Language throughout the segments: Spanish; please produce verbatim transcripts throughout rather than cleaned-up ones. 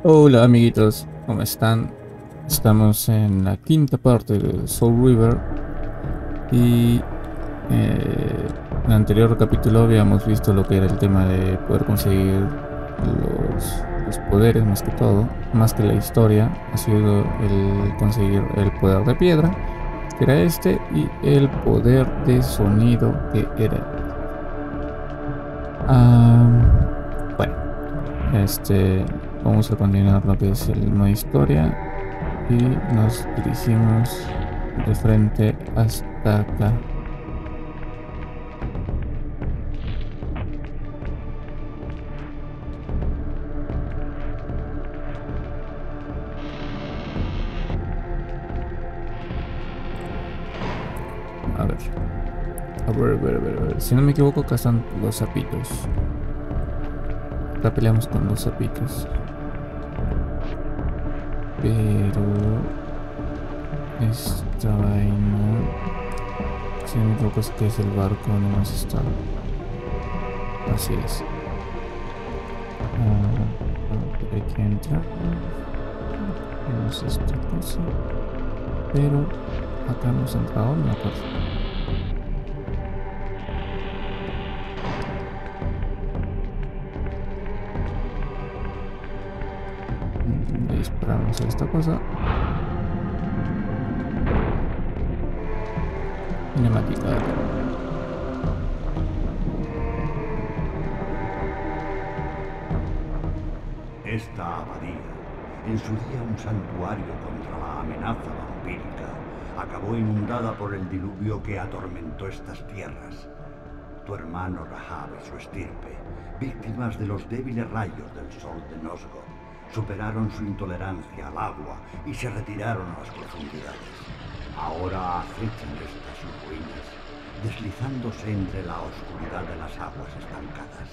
Hola amiguitos, ¿cómo están? Estamos en la quinta parte de Soul River y eh, en el anterior capítulo habíamos visto lo que era el tema de poder conseguir los, los poderes más que todo, más que la historia, ha sido el conseguir el poder de piedra, que era este, y el poder de sonido, que era... Ah, bueno, este... Vamos a continuar lo que es el modo historia y nos dirigimos de frente hasta acá. A ver. A ver, a ver, a ver, a ver. Si no me equivoco, acá están los sapitos. Acá peleamos con los sapitos. Pero... esta vaina... Si no me equivoco, es que es el barco donde hemos estado. Así es. Ah, por aquí entra. Tenemos esta cosa. Pero acá hemos entrado, no me acuerdo. Le disparamos a esta cosa. Cinemática. Esta abadía, en su día un santuario contra la amenaza vampírica, acabó inundada por el diluvio que atormentó estas tierras. Tu hermano Rahab y su estirpe, víctimas de los débiles rayos del sol de Nosgoth, superaron su intolerancia al agua y se retiraron a las profundidades. Ahora acechan estas ruinas, deslizándose entre la oscuridad de las aguas estancadas.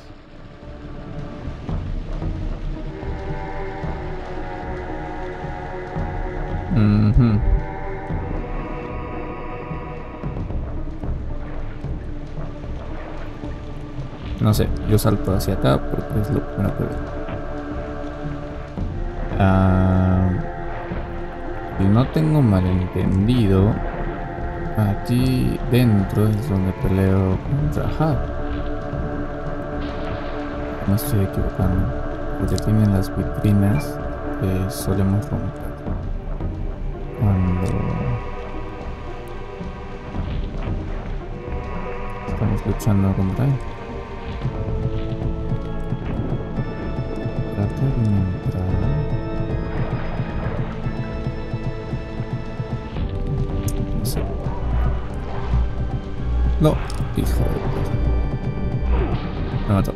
Uh-huh. No sé, yo salto hacia acá porque es lo primero que veo. Ah, si no tengo malentendido, aquí dentro es donde peleo contra Rahab. No estoy equivocando, porque tienen las vitrinas que solemos romper cuando estamos luchando contra él. Trata de entrar. No sé. No, hijo de puta. Me mató.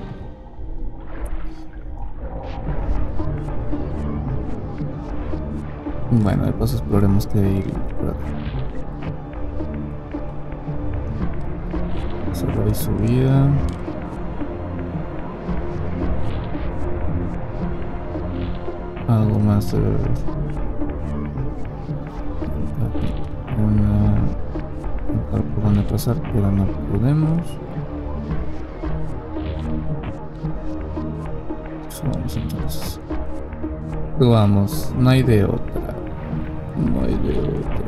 Bueno, de paso exploremos que ir por acá. Solo hay subida. Algo más de ver. Una... por donde pasar, pero no podemos. Vamos entonces. Vamos, no hay de otra. No hay de otra.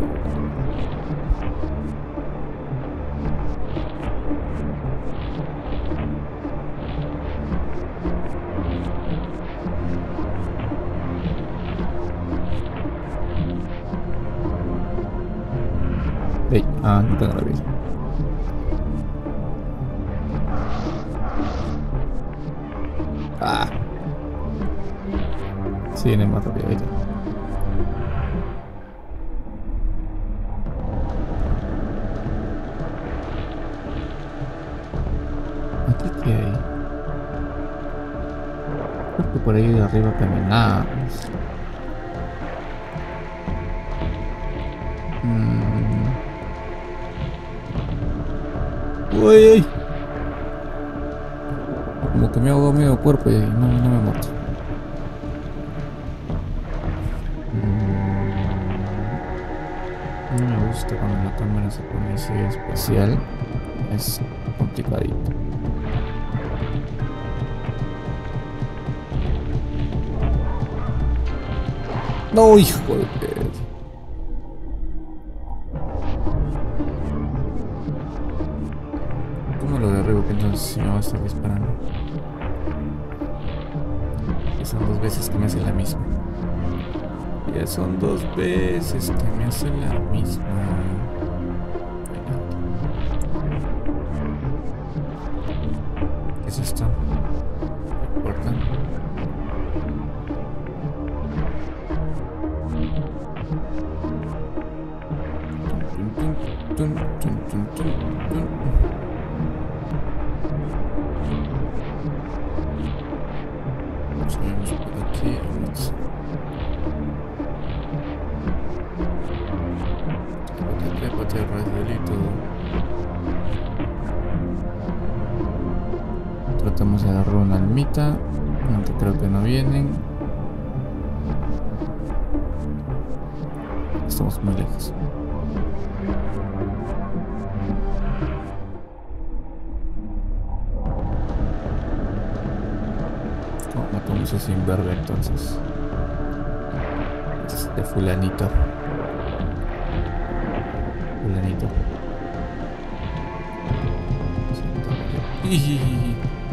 Hey, ah, no tengo la vida. Ah. Sí, viene más rápido ahí. ¿Aquí qué hay? Creo que por ahí de arriba caminamos. Mm. Uy, como que me hago medio cuerpo y no, no me mato. No me gusta cuando la cámara se pone así especial. Es complicadito. No, hijo de perro. ¿Cómo lo derribo? Que entonces si me va a estar disparando. Ya son dos veces que me hace la misma. Ya son dos veces que me hace la misma. ¿Qué es esto? ¿Qué importa? Tun, tun, tun, tun, tun. Subimos por aquí. Vamos. Trépate, Rafaelito. Tratamos de agarrar una almita, aunque creo que no vienen. Estamos muy lejos. ¿Cómo matamos a sin verga entonces? Este fulanito. Fulanito. Jijiji.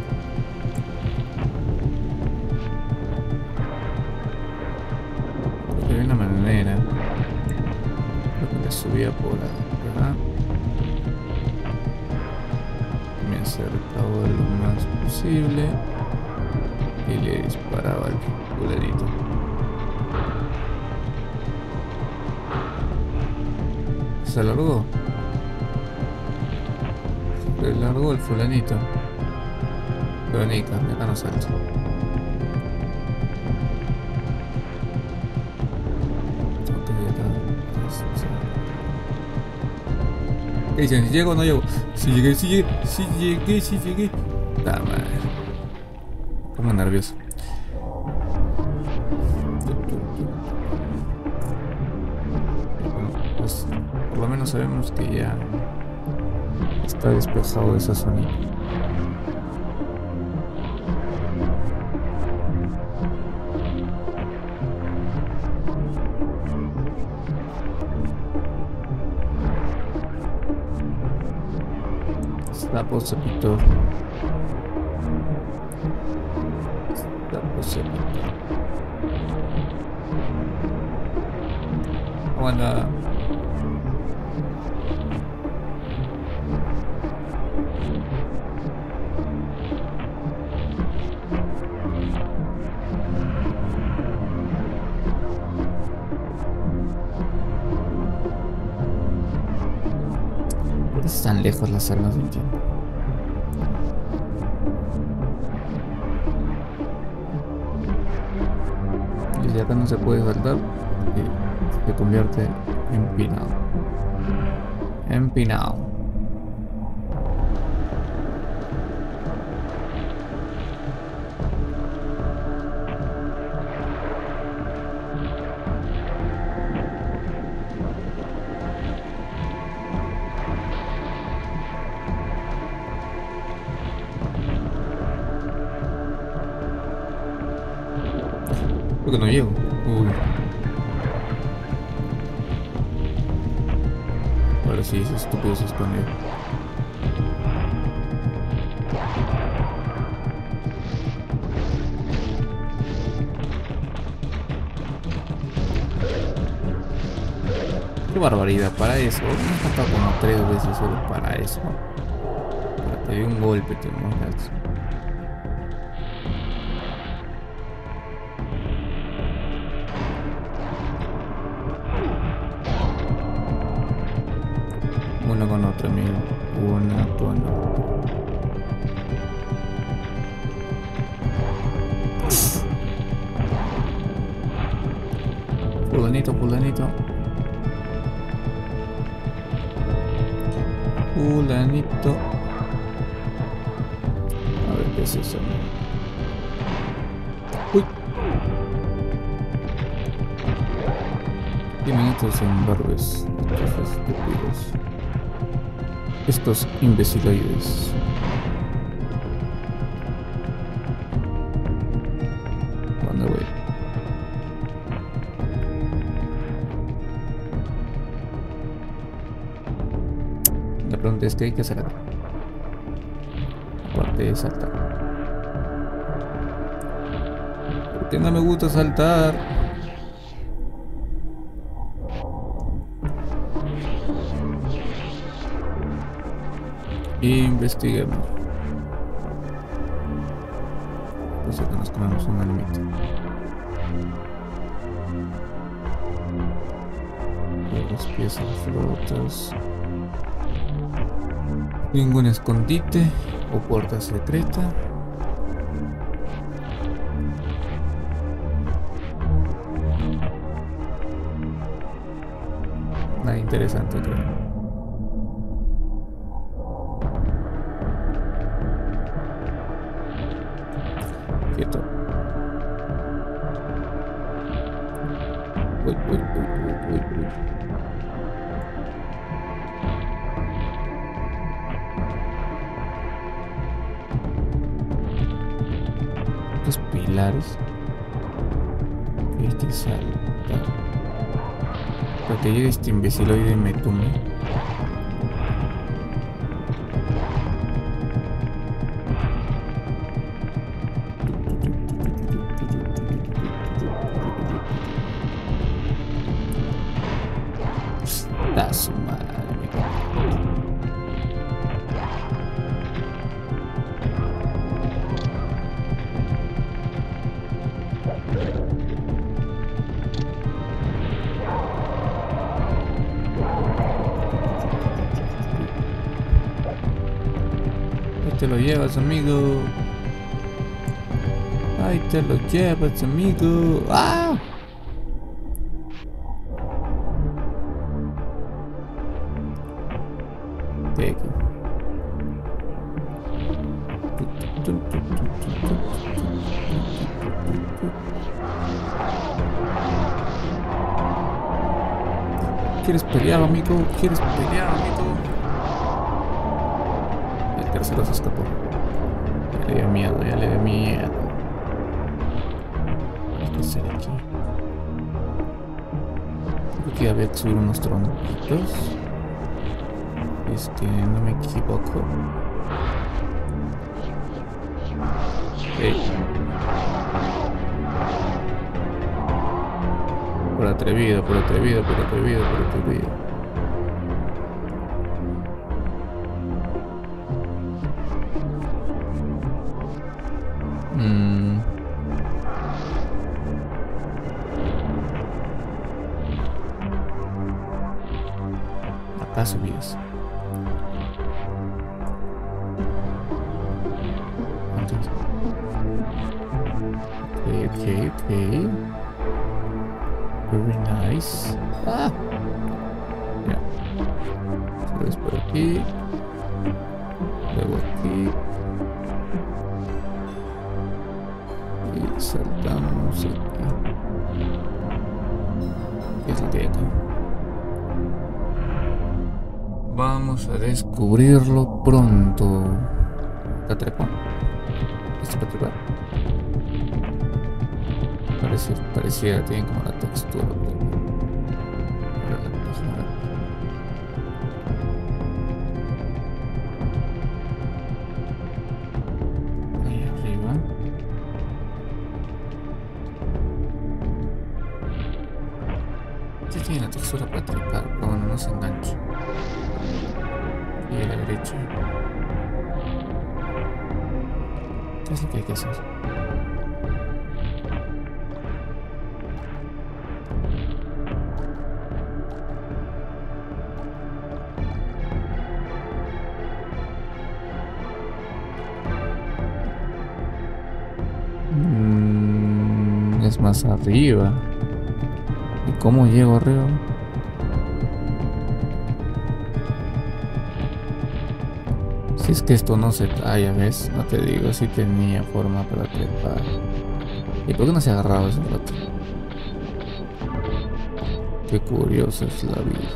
Hay una manera. Creo que le subía por acá. Me acercaba lo más posible y le disparaba al fulanito. Se alargó. Se largó el fulanito. Verónica, acá no salto. ¿Qué dicen? ¿Si llego o no llego? Si llegué, si llegué, si llegué, si llegué. La madre. Como nervioso. Bueno, pues por lo menos sabemos que ya está despejado de esa zona. Sapo cepito. Sapo cepito. Hola. ¿Por qué están lejos las armas? No entiendo. Y acá no se puede saltar y se convierte en empinado. Empinado. Creo que no llego. Uy. Ahora sí, ese estúpido se escondió. Qué barbaridad, para eso. Me he matado como tres veces solo para eso. Para que dé un golpe, te mojas. Uno con otro, amigo. Una con otro. Fulanito, fulanito. Fulanito. A ver qué es eso. Uy. Diminutos en barbes. Estos estúpidos. Estos imbeciloides. ¿Dónde voy? importante es que hay que hacer acá. Aparte de saltar. Porque no me gusta saltar. Investiguemos. Pues que nos comemos un animito. Las piezas flotas. Ningún escondite o puerta secreta. Nada interesante, creo. Quieto. Uy, uy, uy, uy, uy, uy. Estos pilares. Este salta. Para que llegue este imbeciloide y me tumbe. Da su madre. Ahí te lo llevas, amigo. Ahí te lo llevas, amigo. ¡Ah! ¿Qué aquí? ¿Quieres pelear, amigo? ¿Quieres pelear, amigo? El tercero se escapó. Ya le dio miedo, ya le dio miedo. ¿Qué hacer aquí? Creo que había que subir unos tronquitos. Es que no me equivoco. Hey. Por atrevido, por atrevido, por atrevido, por atrevido. Mm. Acá subías. Okay, okay, okay. Very nice. Ah. Ya. Subes por aquí. Luego aquí. Y saltamos aquí. ¿Qué es lo que hay acá? Vamos a descubrirlo pronto. Acá trepa. ¿Esto para trepar? Parece, pareciera, tienen como la textura. Ahí arriba. Este tiene la textura para trepar, pero bueno, no se engancha. Y a la derecha. ¿Qué es lo que hay que hacer? Mm, es más arriba. ¿Y cómo llego arriba? Si es que esto no se talla, ¿ves? No te digo, si tenía forma para trepar. ¿Y por qué no se agarraba ese rato? Qué curiosa es la vida.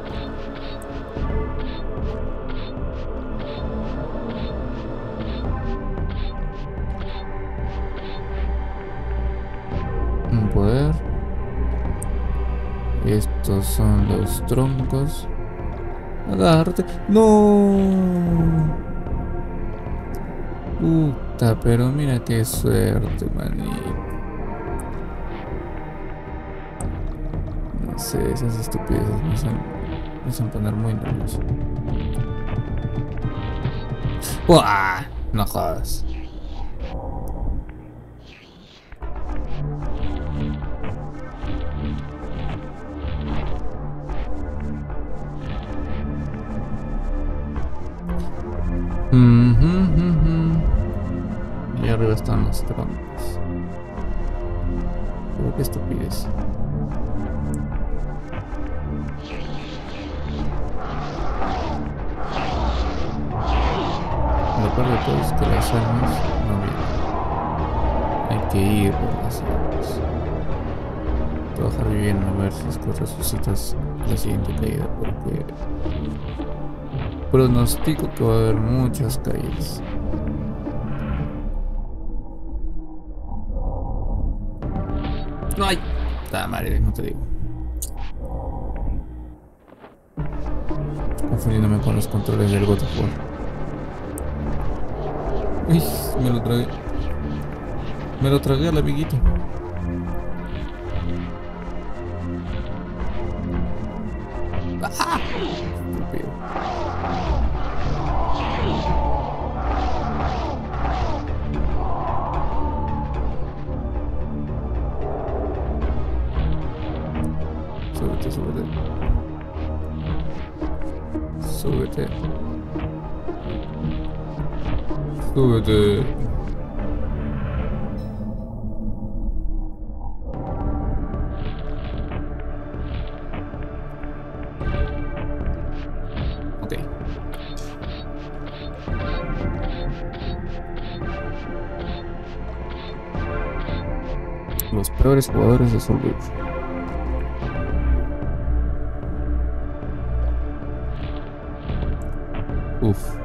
Un poder. Estos son los troncos. Agárrate. No. Puta, pero mira qué suerte, manito. No sé, esas estupideces me hacen, me hacen poner muy nervioso. ¡Buah! No jodas. Mm -hmm, mm -hmm. Y arriba están los troncos. Pero qué estupidez. Lo peor de todo es que las almas no vienen. Hay que ir por las almas. Trabajar viviendo a ver si es que resucitas la siguiente caída, porque pronostico que va a haber muchas caídas. No hay. Ta madre, no te digo. Confundiéndome con los controles del God of War. Uy, me lo tragué. Me lo tragué al amiguito. ¡Ah! Estúpido. Súbete, súbete. Súbete. Súbete. Ok. Los peores jugadores de Soul River. Uf.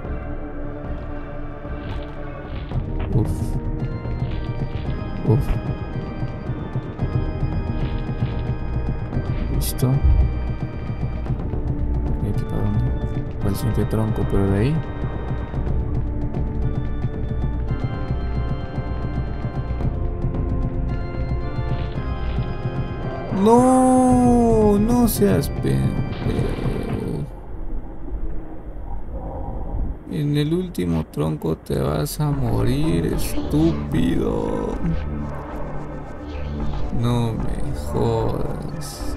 Uf. Uf. Listo. ¿Y aquí para dónde? Para el siguiente tronco, pero de ahí. No, no seas pendejo. En el último tronco te vas a morir, estúpido. No me jodas.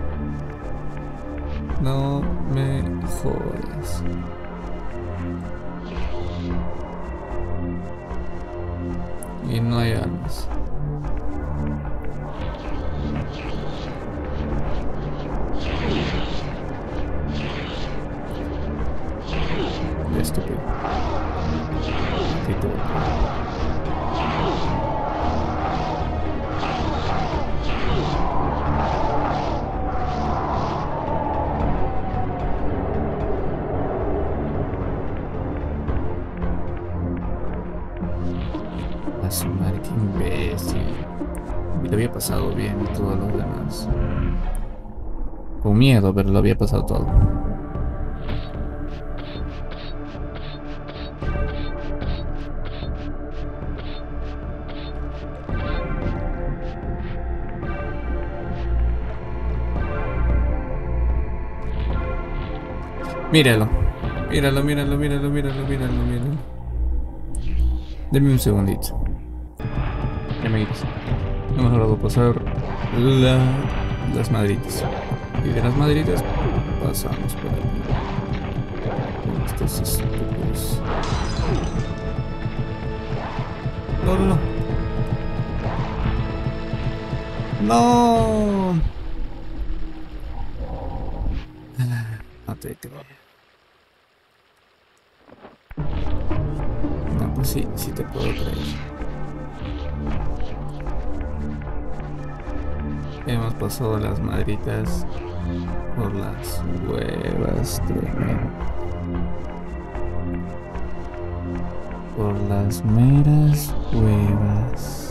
No me jodas. Y no hay almas. Estúpido. Aquí todo. A su madre, qué imbécil. Y lo había pasado bien y todo lo demás. Con miedo, pero lo había pasado todo. Míralo, míralo, míralo, míralo, míralo, míralo, míralo. Deme un segundito. Ya me quitas. Hemos logrado pasar la, las madritas. Y de las madritas pasamos por aquí. Estos estúpidos. No, no, no. No. No te creo. No, pues sí, sí te puedo creer. Hemos pasado las madritas por las huevas, tremendo. Por las meras huevas.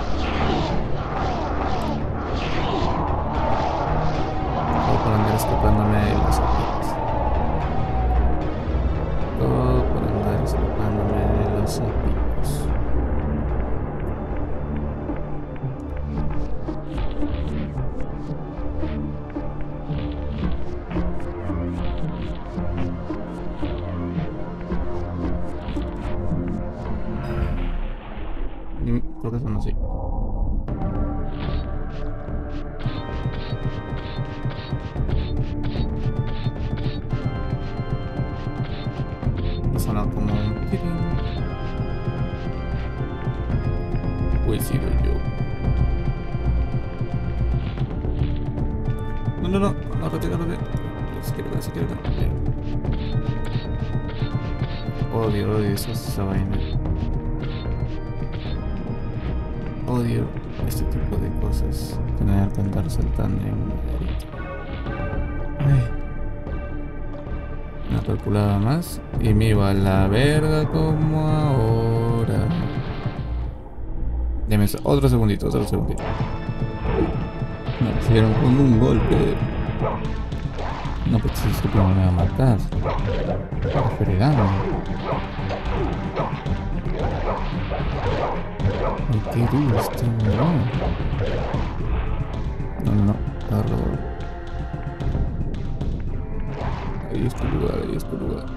Voy a andar escapando escapándome de los sapicos. Todo por andar escapándome de los sapicos. Creo que son así. Suena como un tirín. Pues he sido yo. No, no, no, agárrate, agárrate. Si quiero ver, si quiero ver. Odio, odio esa, esa vaina. Odio este tipo de cosas. Tener que andar saltando en un laderito. Ay. Una calculada más y me iba a la verga como ahora. Deme otro segundito, otro segundito. Me hicieron con un golpe. No, pues si este plano me va a matar. Está fregando. Ay, qué duro este no. No, no, no. Agarro. Ahí es tu lugar, ahí es tu lugar.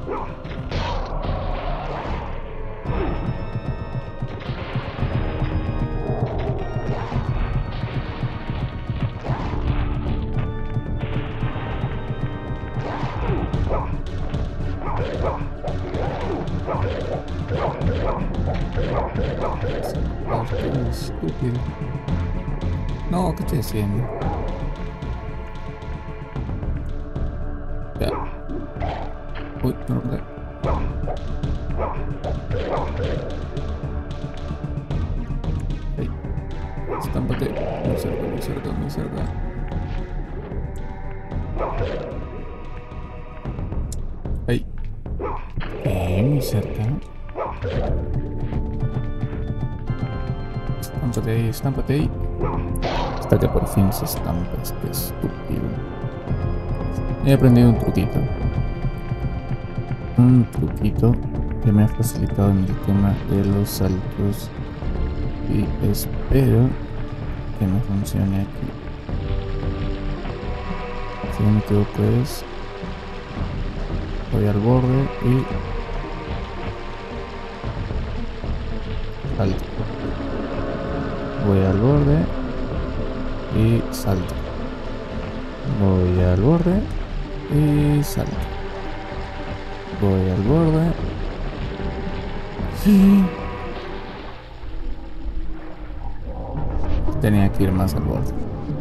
Qué estúpido. No, ¿qué estoy haciendo? Ya. Uy, no lo logré. Hey. Estámpate. Muy cerca, muy cerca, muy cerca. Hey. Eh, muy cerca. Estámpate ahí, estámpate ahí. Hasta que por fin se estampa este estúpido. He aprendido un truquito. Un truquito que me ha facilitado en el tema de los saltos. Y espero que me funcione aquí. Si no me equivoco es... voy al borde y... salto. Voy al borde y salto. Voy al borde y salto. Voy al borde. Sí. Tenía que ir más al borde.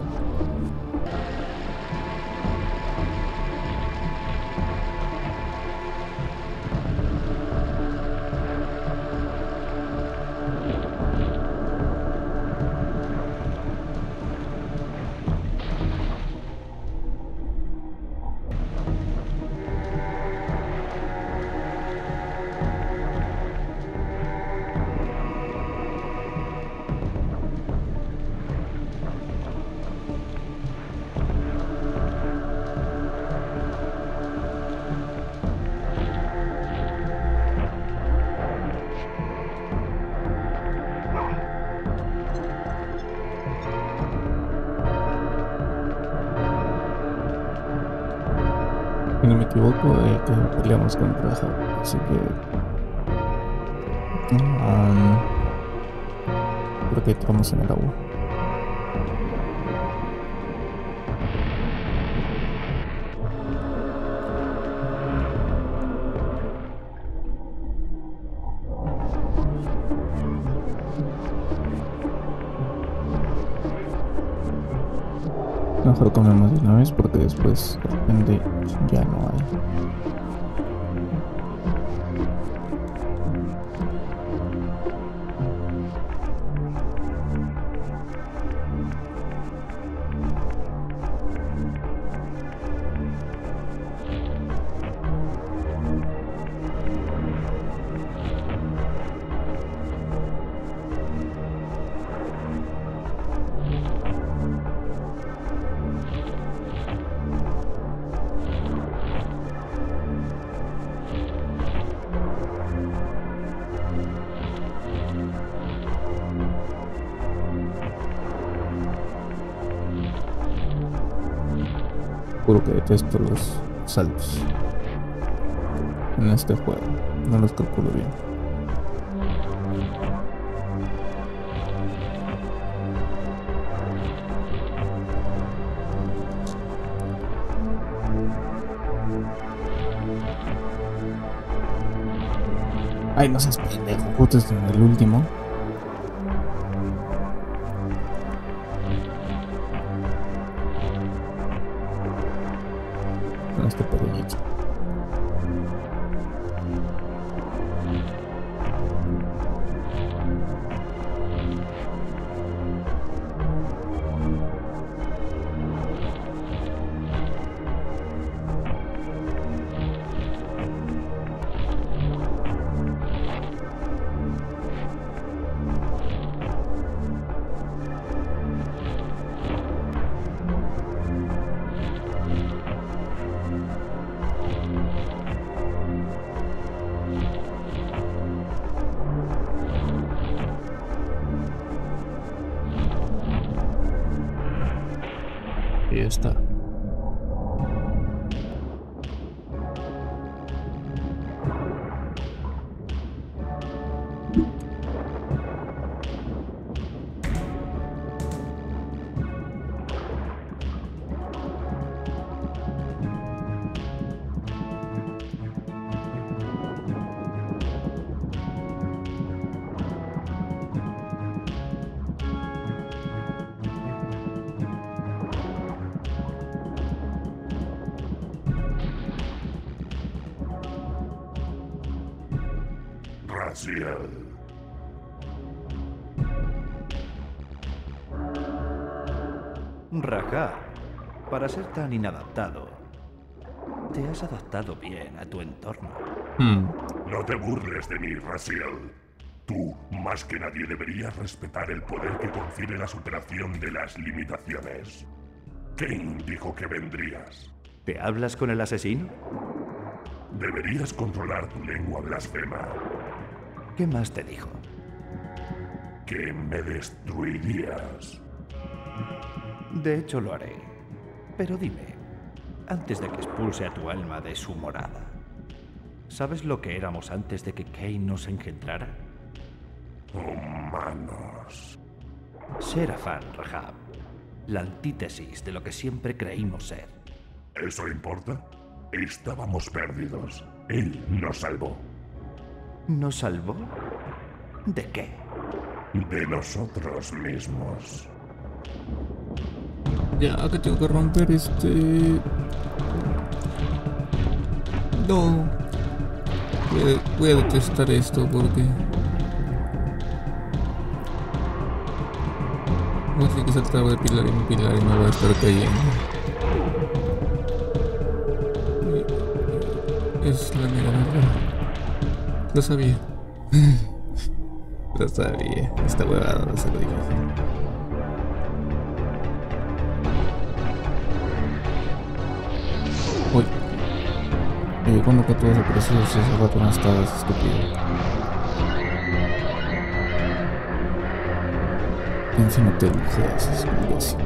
Si no me equivoco, eh, que peleamos contra Javi, así que um, creo que entramos en el agua. Mejor comemos de una vez porque después de repente ya no hay. juro que detesto los saltos en este juego. No los calculo bien. Ay, no seas pendejo, justo es en el último. Con este pequeñito. Y ya está. Raziel. Rahab, para ser tan inadaptado, te has adaptado bien a tu entorno. Hmm. No te burles de mí, Raziel. Tú, más que nadie, deberías respetar el poder que confiere la superación de las limitaciones. Cain dijo que vendrías. ¿Te hablas con el asesino? Deberías controlar tu lengua blasfema. ¿Qué más te dijo? Que me destruirías. De hecho, lo haré. Pero dime, antes de que expulse a tu alma de su morada, ¿sabes lo que éramos antes de que Cain nos engendrara? Humanos. Serafán, Rahab. La antítesis de lo que siempre creímos ser. ¿Eso importa? Estábamos perdidos. Él nos salvó. ¿Nos salvó? ¿De qué? De nosotros mismos. Ya que tengo que romper este... No. Voy a, voy a detestar esto porque... Voy a tener que saltar de pilar en pilar y me voy a estar cayendo. Es la mera verdad. Lo sabía. Lo sabía. Esta huevada va a ser difícil. Uy. Y cuando que todos apreciados y ese rato no estabas estúpido. Encima te bujeas, es un imbécil.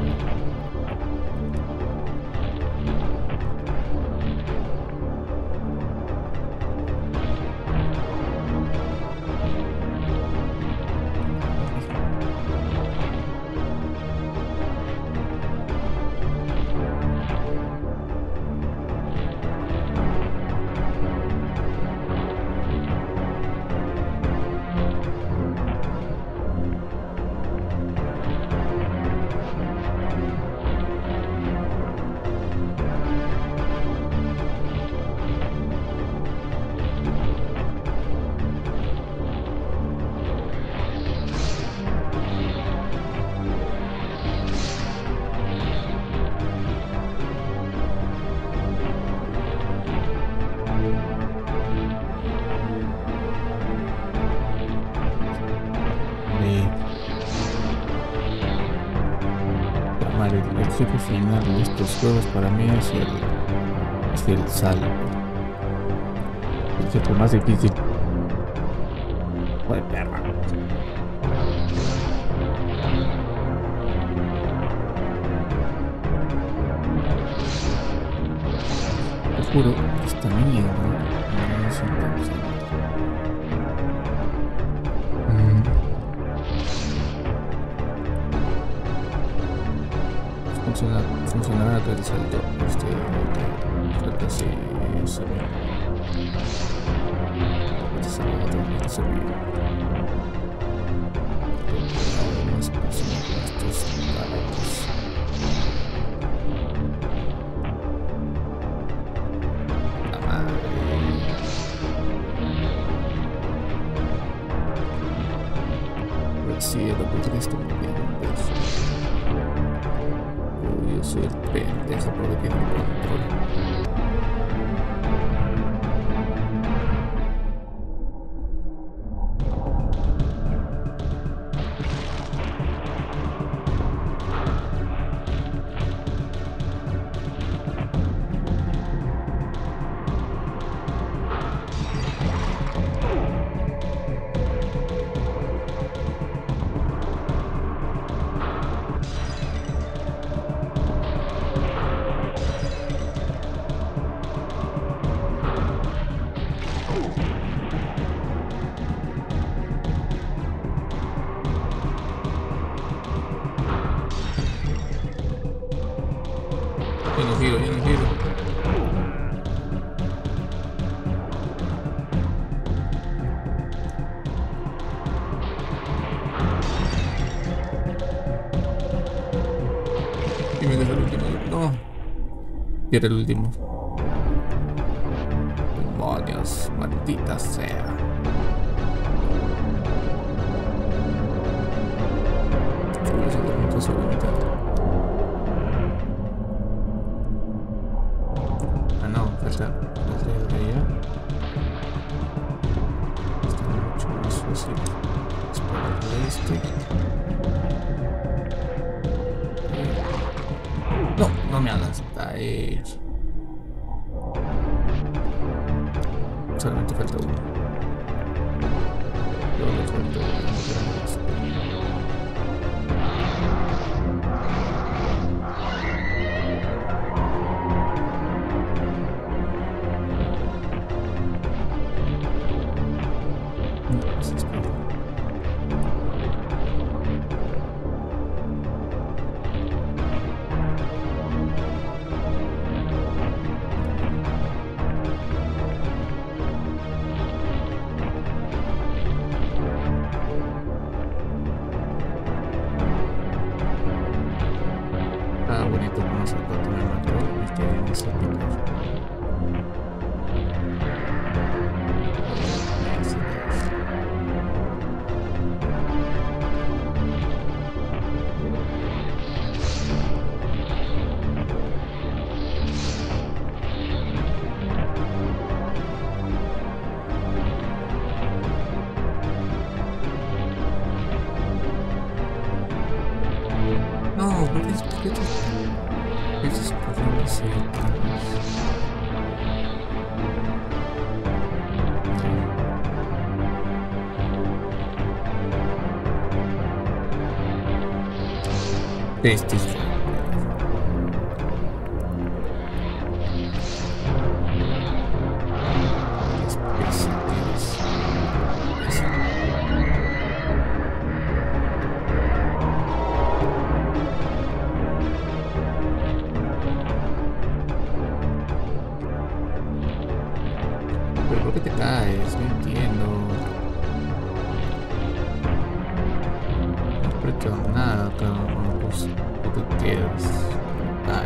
El jefe final de estos juegos para mí es el, es el Sal, el jefe más difícil. Joder, perra. juro que esta mierda no es intención. Mm. Funciona, funcionará que el salto este trata si se ve. Se ve otro, se ve. Más funciona con estos paletos. La madre. Sí, lo que esto me viene un beso. Uy, yo soy el pendejo porque tiene el control. Yo no giro, yo no giro. Y me deja el último. No. Pierde el último. Demonios, maldita sea. Voy a hacer un trozo de mitad. Falta el de allá. Está mucho más fácil. Esperar de este. No, no me hagas caer. Solamente falta uno. Luego le falta uno. Ah, bonito como se puede tomar el otro y que en ese pico. No, ¿por qué es por qué es eso es corriendo así? Este es ¿pero por qué te caes? No entiendo. No has apretado nada, cabrón. Pues, ¿por qué te quedas? Ay.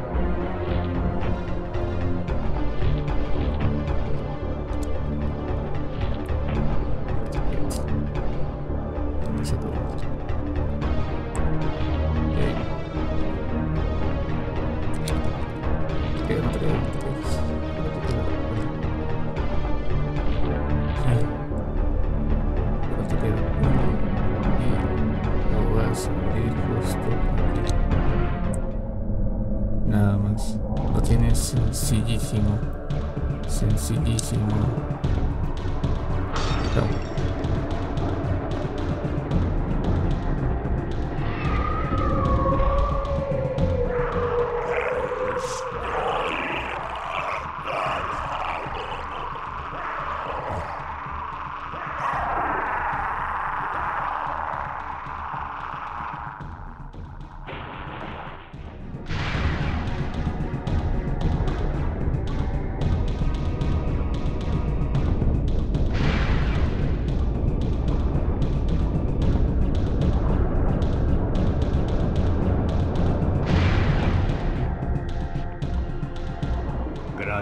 No sé todo. Ok. Queda otra vez. Nada más. Lo tienes sencillísimo. Sencillísimo. No.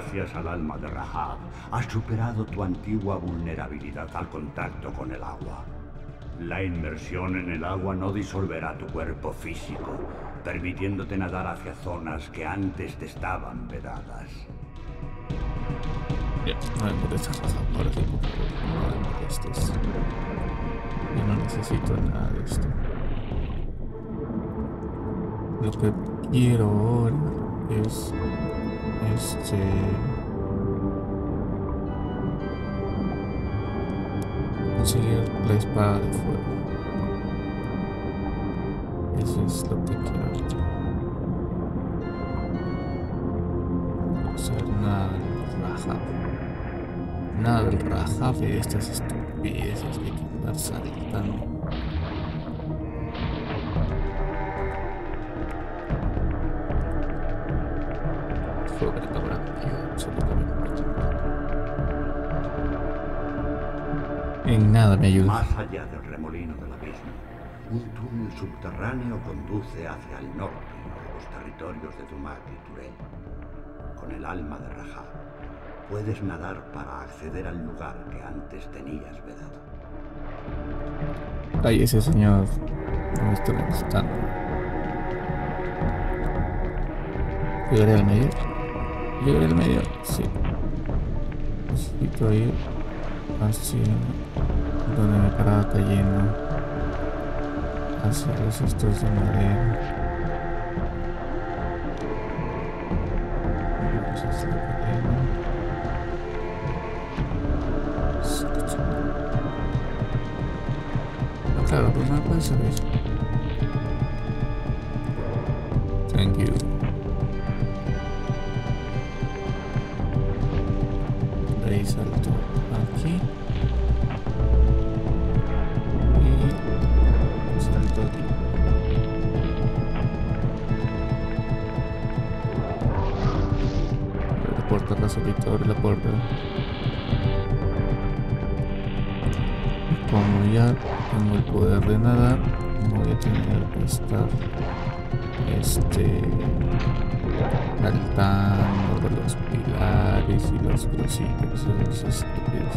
Gracias al alma de Rahab, has superado tu antigua vulnerabilidad al contacto con el agua. La inmersión en el agua no disolverá tu cuerpo físico, permitiéndote nadar hacia zonas que antes te estaban vedadas. Ya, no me molestes, Rahab. Ahora sí, por favor, no me molestes. Yo no necesito nada de esto. Lo que quiero ahora es este conseguir la espada de fuego. Eso es lo que quiero ahorita. No hacer nada del Rahab. Nada del Rahab y de estas estupideces que hay que andar saltando. En nada me ayuda. Más allá del remolino del abismo, un túnel subterráneo conduce hacia el norte, a los territorios de Dumat y Turel. Con el alma de Rahab, puedes nadar para acceder al lugar que antes tenías vedado. Ay, ese señor no me está molestando. ¿Llegaré al medio? ¿Llegaré al medio? Sí. Necesito ir hacia donde me paraba cayendo, hacia los cestos de madera. Los cestos de madera. Ah, claro, pues no puede saber. Thank you. De ahí salto aquí. Y salto aquí. Abre la puerta, Razorito, abre la puerta. Como ya tengo el poder de nadar, voy a tener que estar este saltando de los pilares y los crucitos, esos estúpidos.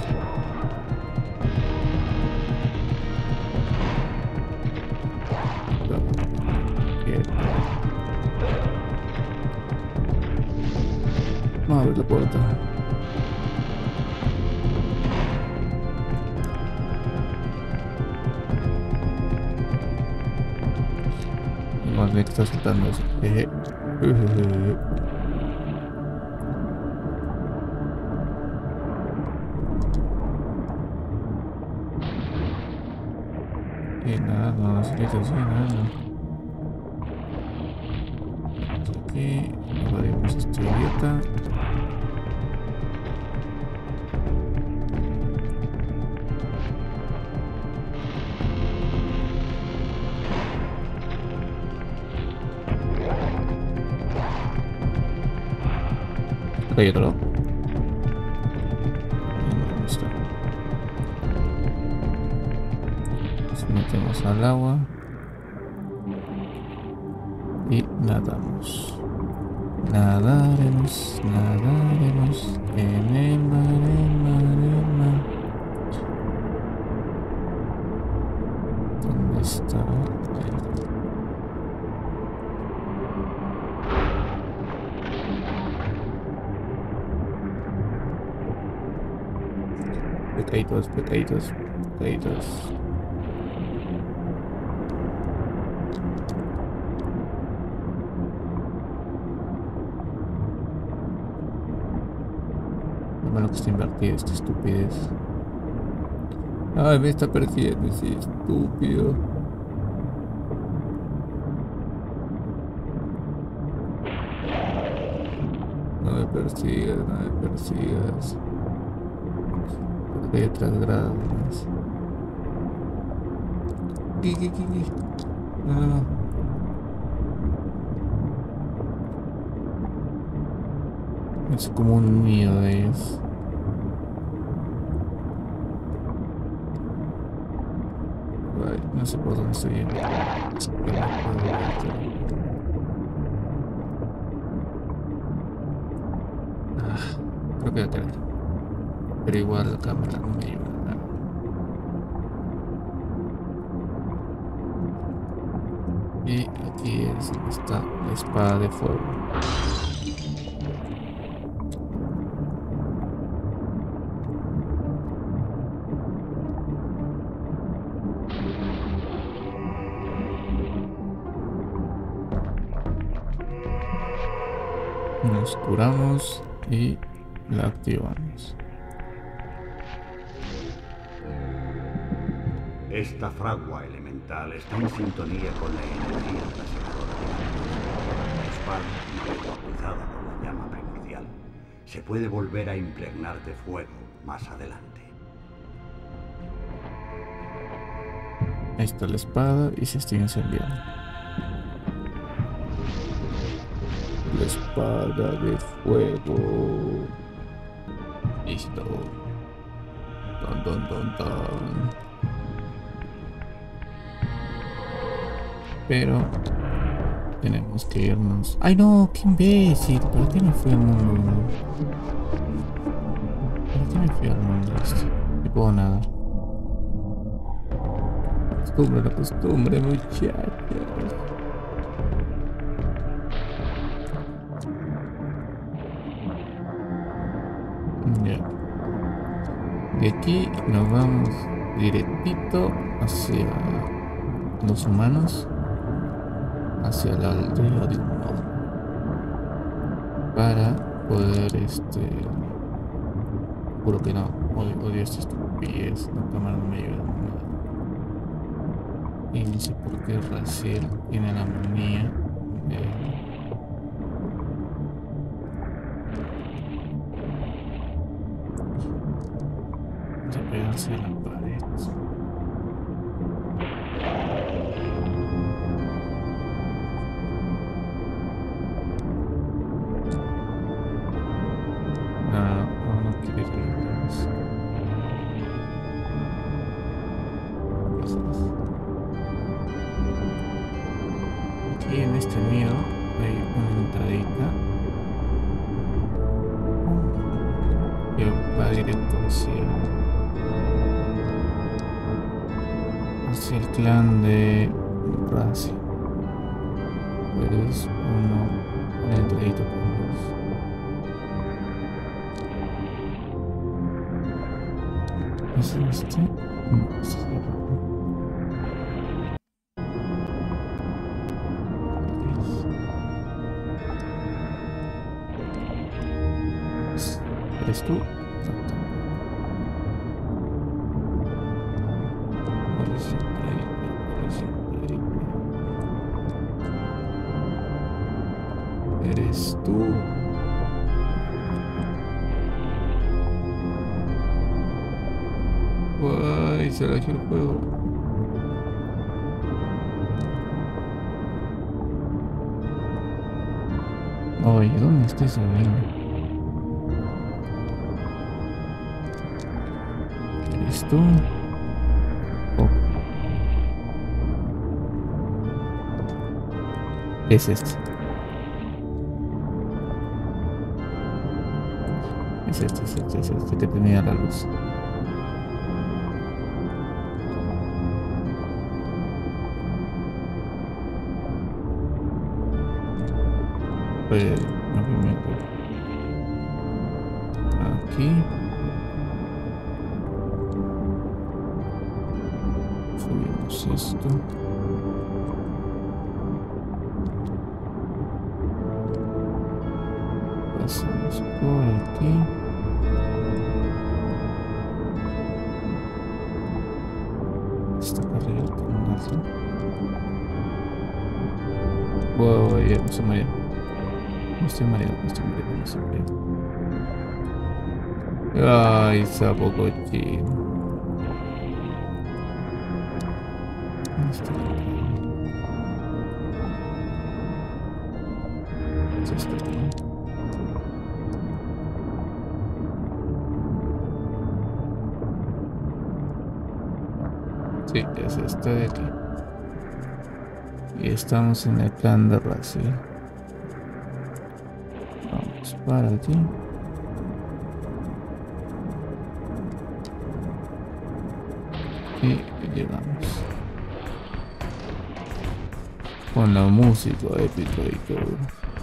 Vamos a abrir la puerta. Más bien que está saltando eso. Jeje. Jejeje. Y nada, no necesito así, nada. Aquí, abrimos esta idiota. Acá hay otro. ¿Dónde está? Nos metemos al agua y nadamos. Nadaremos, nadaremos en el mar, el mar, el mar. ¿Dónde está? Pecaditos, pecaditos, pecaditos. No me lo que está invertido, esta estupidez. Ay, me está persiguiendo ese estúpido. No me persigas, no me persigas. Hay otras gradas. ¿Qué, qué, qué, qué? No, no, no. Es como un nido de ellos. Ay, no sé por dónde estoy yendo. Es que no puedo ver. Ah. creo que acá. Pero igual la cámara no me ayuda nada. Y aquí es donde está la espada de fuego. Nos curamos y la activamos. Esta fragua elemental está en sintonía con la energía de la secadora de llamas. La espada, una vez bautizada por la llama primordial, se puede volver a impregnar de fuego más adelante. Ahí está la espada y se está incendiando. La espada de fuego. Listo. Don, don, don, don. Pero tenemos que irnos. ¡Ay no! ¡Qué imbécil! ¿Por qué me fui al mundo? ¿Por qué me fui al mundo este? No puedo nada. Costumbre, la costumbre, muchachos. Ya. De aquí nos vamos directito hacia los humanos, hacia la aldea de un modo, para poder este. Juro que no, odio, odio esta estupidez, la cámara no me ayuda nada. Y no sé por qué Raziel tiene la manía de de pegarse a la pared. Aquí en este nido hay una entradita que va directo hacia hacia el clan de Raziel. Pero es uno, una entradita con luz. ¿Es este? No, este es el otro. ¿Eres tú? ¿Eres tú? Ay, se la el juego. Oye, ¿dónde está esa vaina? ¿Eres tú? Oh. Es este. Es este, es este, es este que tenía la luz. Pues, movimiento. Aquí. Subimos esto. Pasamos por aquí. Esta carrera con un alto. Wow, ya no se mareó. No estoy mareado, no estoy mareado, no estoy mareado. Ay, sapo cochino. ¿Dónde está la carrera? ¿Dónde está aquí? Sí, es esta de aquí. Y estamos en el clan de Raziel. Vamos para allí. Y llegamos. Con la música épica y todo.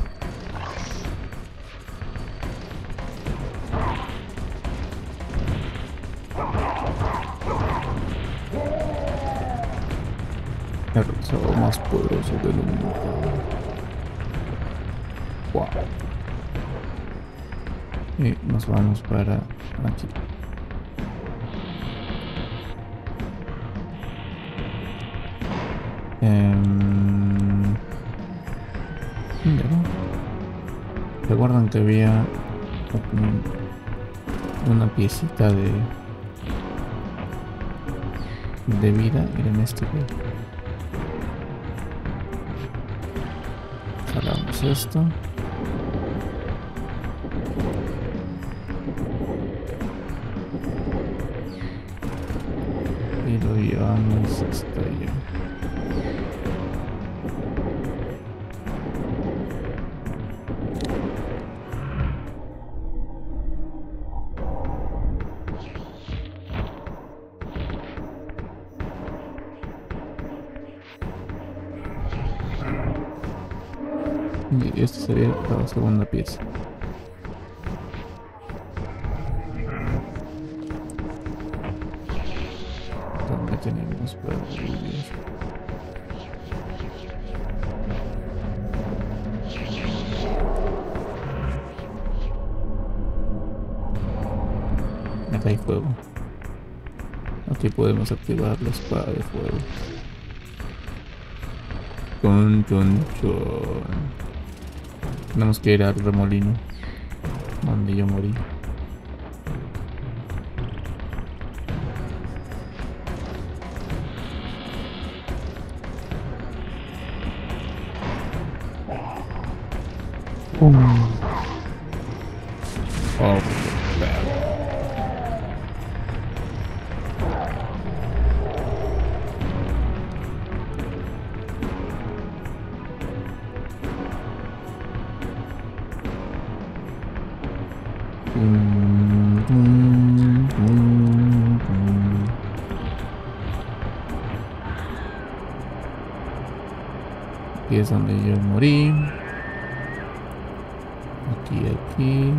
El realizador más poderoso del mundo. Wow. Y nos vamos para aquí. Um, ¿Recuerdan que había un, una piecita de de vida? Miren este que jalamos esto y lo llevamos hasta allá. Y esta sería la segunda pieza. ¿Dónde tenemos para vivir? Acá hay fuego. Aquí podemos activar la espada de fuego. Chon, chon, chon. Tenemos que ir al remolino donde yo morí. Um. Oh, aquí es donde yo morí. Aquí, aquí.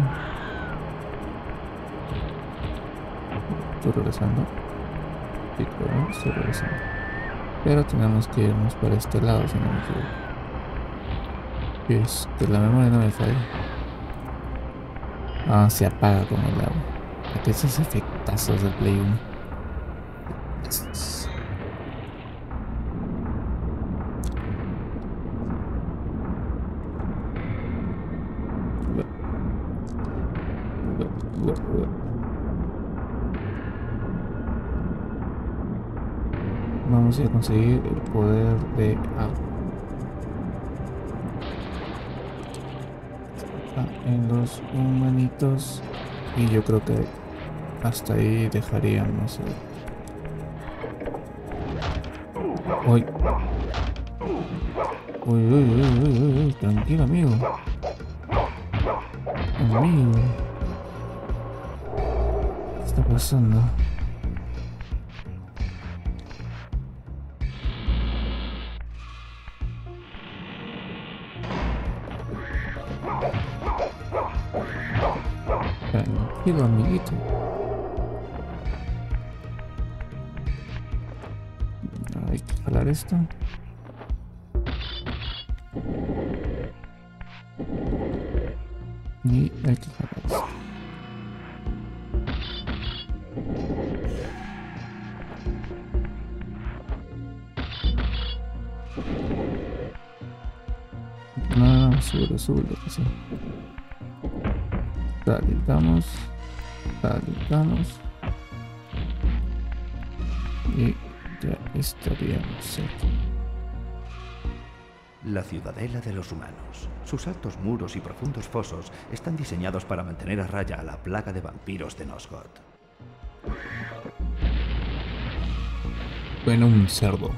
Estoy regresando. Sí, claro, estoy regresando. Pero tenemos que irnos para este lado, si no me equivoco. Este, la memoria no me falla. Ah, se apaga con el agua. Aquí esos efectazos del Play uno. Vamos a conseguir el poder de agua. En los humanitos, y yo creo que hasta ahí dejaríamos el... Uy. Uy, uy, uy, uy, uy, uy, tranquilo, amigo. Amigo, ¿qué está pasando? Tranquilo, amiguito. Hay que jalar esto. Y hay que jalar esto. No, sube, sube, que sí. Saltamos, saltamos y ya estaríamos aquí. La ciudadela de los humanos. Sus altos muros y profundos fosos están diseñados para mantener a raya a la plaga de vampiros de Nosgoth. Bueno, un cerdo.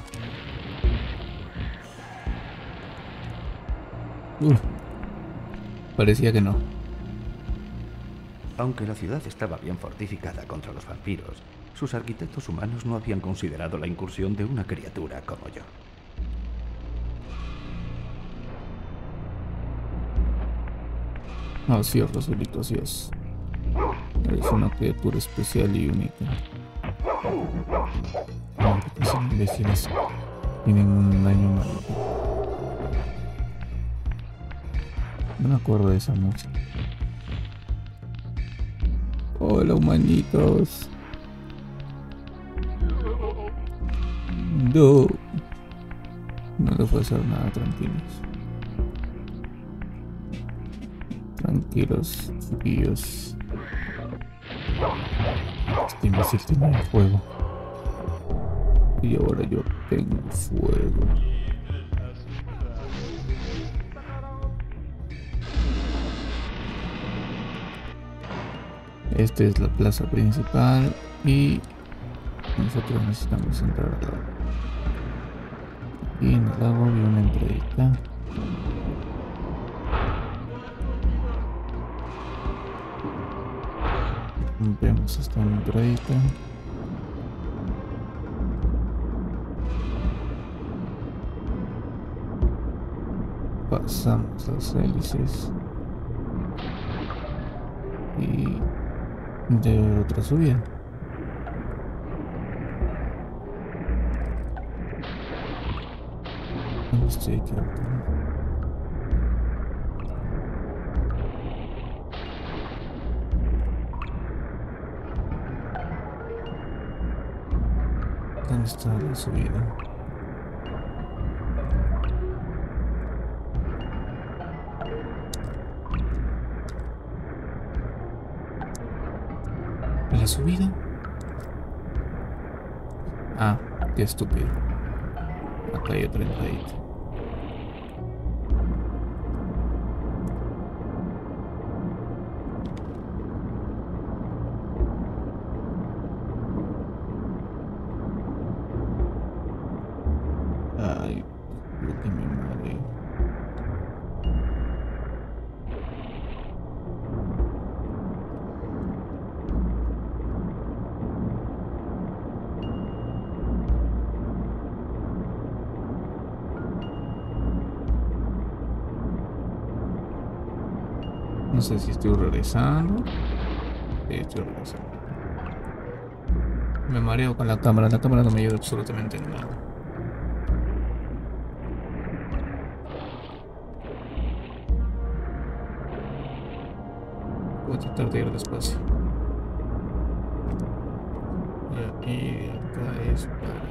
Uf, parecía que no. Aunque la ciudad estaba bien fortificada contra los vampiros, sus arquitectos humanos no habían considerado la incursión de una criatura como yo. Ah, cierto, Solito, así es. Es una criatura especial y única. No, porque son imbéciles. Tienen un daño mágico. No me acuerdo de esa música. Hola, humanitos. No. No les puedo hacer nada, tranquilos. Tranquilos, chiquillos. Este imbécil tiene fuego. Y ahora yo tengo fuego. Esta es la plaza principal y nosotros necesitamos entrar al lago. Aquí en el lago había una entradita. Vemos esta entradita. Pasamos las hélices y debe haber otra subida. ¿Dónde estoy aquí ahorita? ¿Dónde está la subida? ¿La subida? Ah, qué estúpido. Acá hay otra entradita. Ay, lo que me mareo. No sé si estoy regresando. Sí, estoy regresando. Me mareo con la cámara. La cámara no me ayuda absolutamente en nada. Voy a tratar de ir despacio. Y acá es para...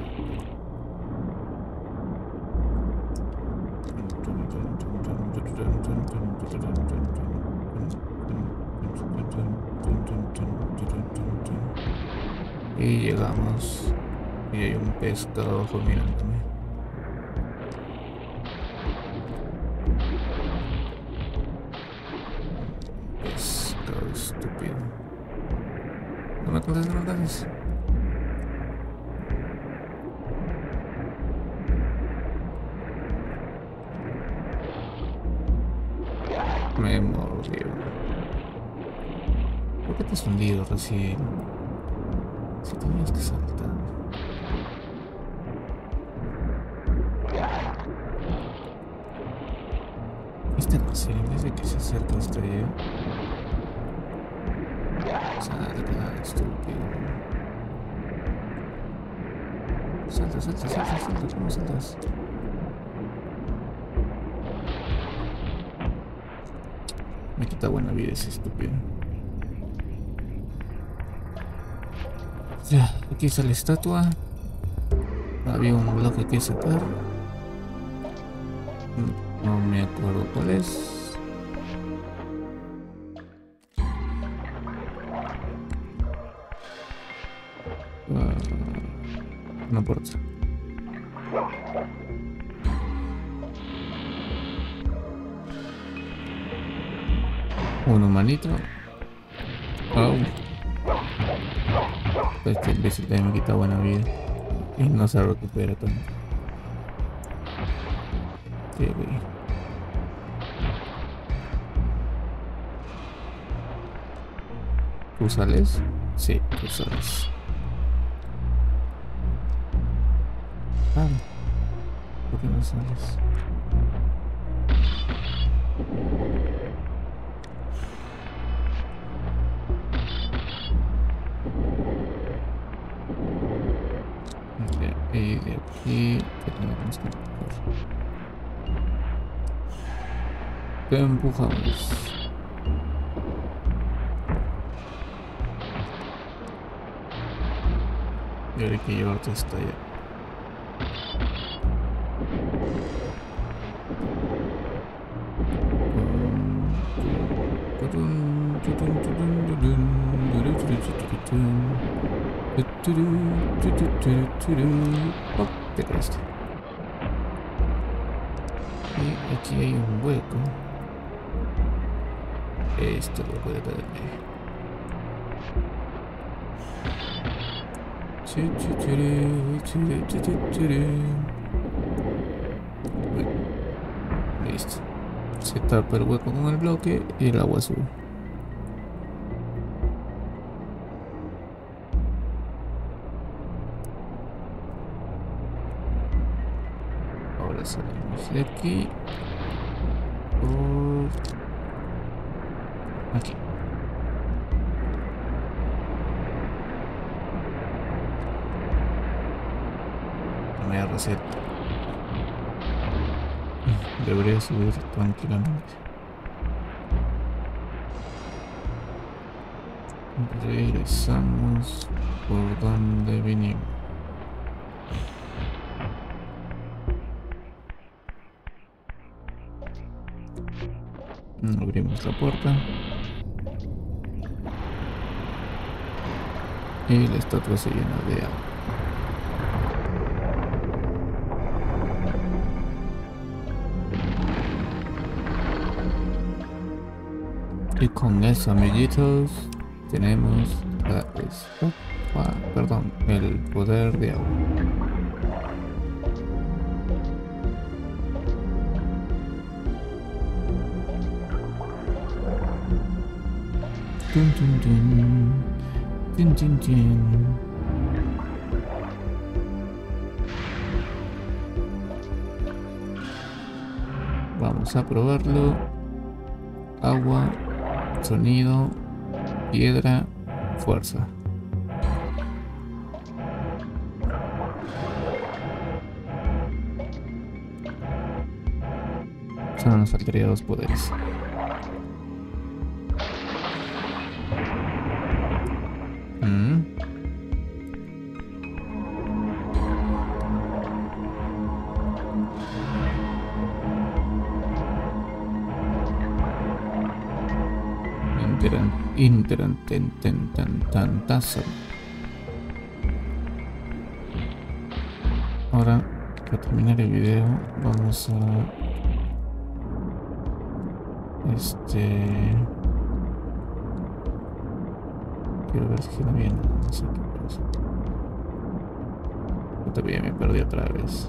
Y llegamos y hay un pescado abajo mirándome. Pescado estúpido. No me contestes mensajes. Me mordió. ¿Por qué te has hundido recién? Si tenías que saltar. Este almacén, en vez de que se acerque hasta allá. Salta, estúpido. Salta, salta, salta, salta. ¿Cómo saltas? Me quita buena vida ese estúpido. Ya, aquí está la estatua. Había un bloque que sacar. No me acuerdo cuál es. Uh, una puerta. Un humanito. Oh. Este imbécil también me quita buena vida. Y no se recupera tanto. Qué güey. ¿Tú sales? Sí, tú sales. Ah, ¿por qué no sales? Ok, y de aquí tenemos que empujar. ¿Qué empujamos? Y ahora hay que llevarte hasta allá. Oh, te caíste. Y aquí hay un hueco. Este hueco de acá del medio. Listo. Se tapa el hueco con el bloque y el agua sube. Ahora salimos de aquí por aquí. No me da reset. Debería subir tranquilamente. Regresamos por donde vinimos. Abrimos la puerta. Y la estatua se llena de agua. Y con eso, amiguitos, tenemos la estatua, perdón, el poder de agua. Tun, tun, tun. Tun, tun, tun. Vamos a probarlo. Agua, sonido, piedra, fuerza. Solo nos faltaría dos poderes. Mm. Interesantazo. Ahora, para terminar el video, vamos a este quiero ver si no viene, no sé qué pasa. Yo todavía me perdí otra vez.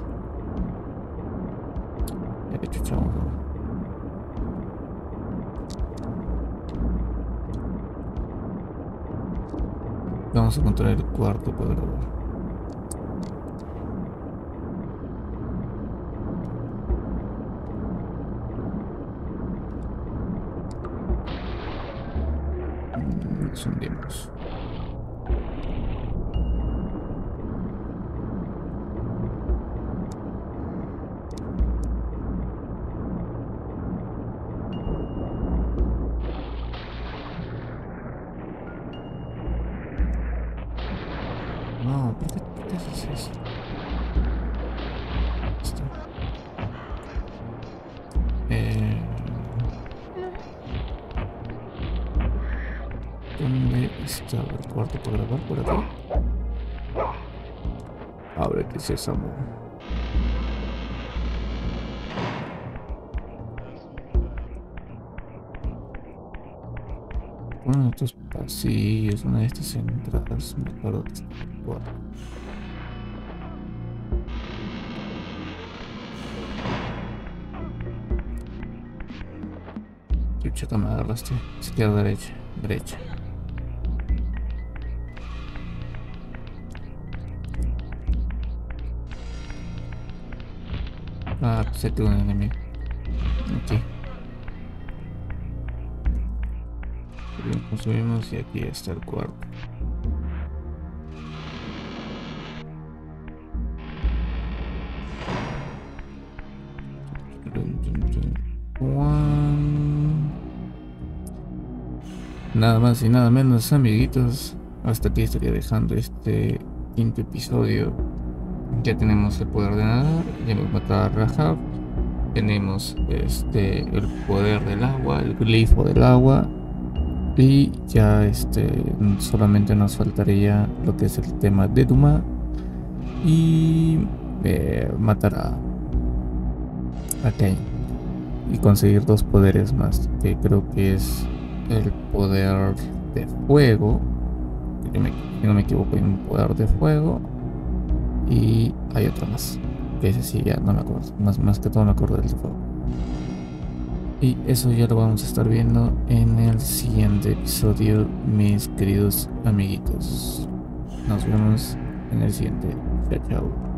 Ya que chuchamos. Vamos a encontrar el cuarto poder. Nos hundimos. No, ¿por qué, por qué haces eso? Esto. Eh, ¿Dónde está el cuarto para grabar? ¿Por aquí? Ábrete, sésamo. Uno de estos pasillos, una de estas entradas, me acuerdo que está por aquí. Chucha, me agarraste. Izquierda, derecha, derecha. Ah, se tuvo un enemigo. Ok. Bien, consumimos y aquí está el cuarto. Nada más y nada menos, amiguitos. Hasta aquí estaría dejando este quinto episodio. Ya tenemos el poder de nadar, ya hemos matado a Rahab. Tenemos este el poder del agua, el glifo del agua. Y ya este solamente nos faltaría lo que es el tema de Duma. Y eh, matar a, a Kain. Y conseguir dos poderes más, que creo que es el poder de fuego, si me, si no me equivoco, hay un poder de fuego y hay otro más, que ese sí ya no me acuerdo, más, más que todo me acuerdo del de fuego. Y eso ya lo vamos a estar viendo en el siguiente episodio, mis queridos amiguitos. Nos vemos en el siguiente. Chao, chao.